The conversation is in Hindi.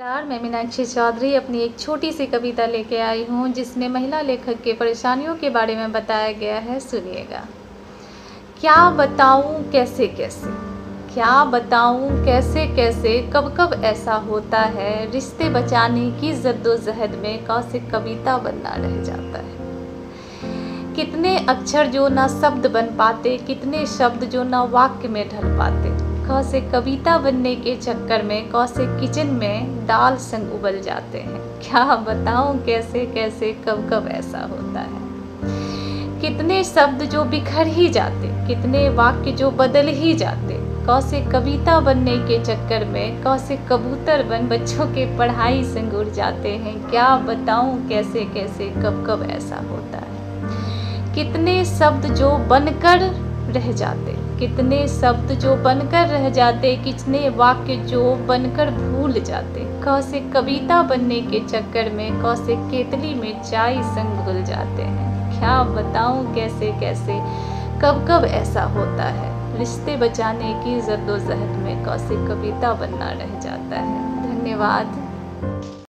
नमस्कार, मैं मीनाक्षी चौधरी अपनी एक छोटी सी कविता लेके आई हूँ जिसमें महिला लेखक के परेशानियों के बारे में बताया गया है। सुनिएगा। क्या बताऊँ कैसे कैसे, क्या बताऊँ कैसे कैसे, कब कब ऐसा होता है, रिश्ते बचाने की जद्दोजहद में कौसे कविता बनना रह जाता है। कितने अक्षर जो ना शब्द बन पाते, कितने शब्द जो ना वाक्य में ढल पाते, कौसे कविता बनने के चक्कर में कौसे किचन में दाल संग उबल जाते हैं। क्या बताऊं कैसे कैसे, कब कब ऐसा होता है। कितने शब्द जो बिखर ही जाते, कितने वाक्य जो बदल ही जाते, कौसे कविता बनने के चक्कर में कौसे कबूतर बन बच्चों के पढ़ाई संग उड़ जाते हैं। क्या बताऊं कैसे कैसे, कब कब ऐसा होता है। कितने शब्द जो बनकर रह जाते, कितने शब्द जो बनकर रह जाते, कितने वाक्य जो बनकर भूल जाते, कौसे कविता बनने के चक्कर में कौसे केतली में चाय संग घुल जाते हैं। क्या बताऊं कैसे कैसे, कब कब ऐसा होता है। रिश्ते बचाने की जद्दोजहद में कौसे कविता बनना रह जाता है। धन्यवाद।